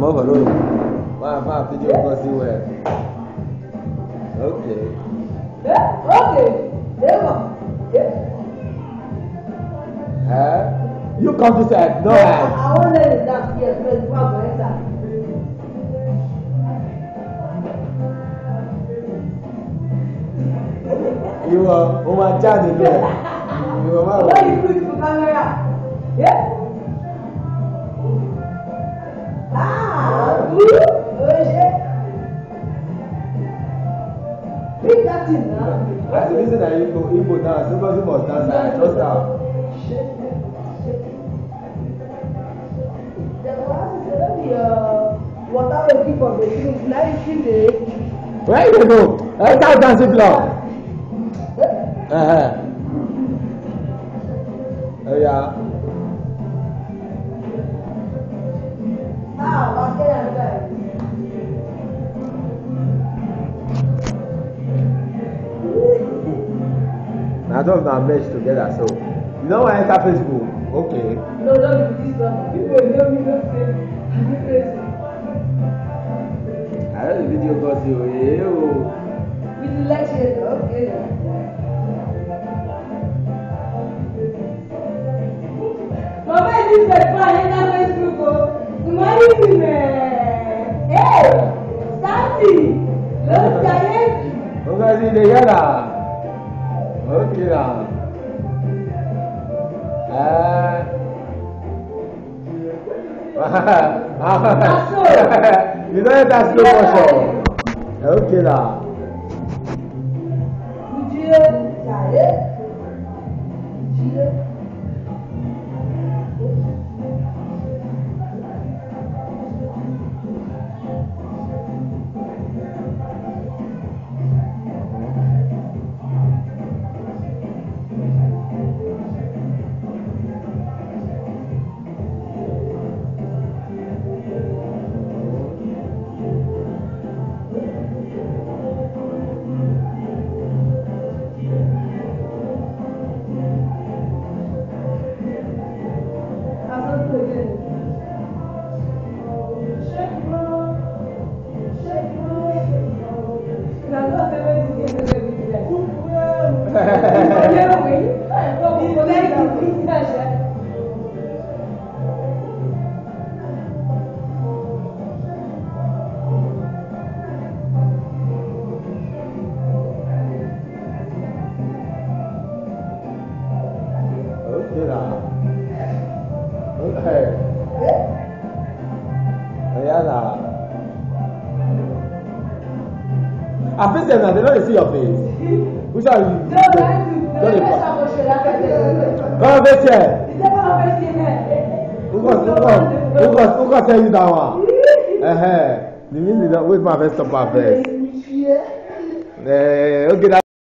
overload. My video goes where? Okay. Yeah, okay. You come to say no. I want to let it down here, please. You are my daddy there. You are my. Why you put the camera? Yeah. Big that thing now. That's the reason that you go dance. Nobody must dance. I trust her. Water will keep on the drink. Now you see the. Where you go? I start dancing now. Oh yeah. Now don't now merge together. So you know when I enter Facebook, okay. No, don't do this one. People know me don't say. I know the video got you. With the lecture, okay. Mama, this is fun. Enter Facebook. Tomorrow, hey, Sandy, don't giant. Okay, see the yellow. Okay now. You don't have that slow motion. Okay now. I feel they don't see your face. Which are you? Come face here. Who got tell you that one? The means is that wait my face stop my face. Okay, that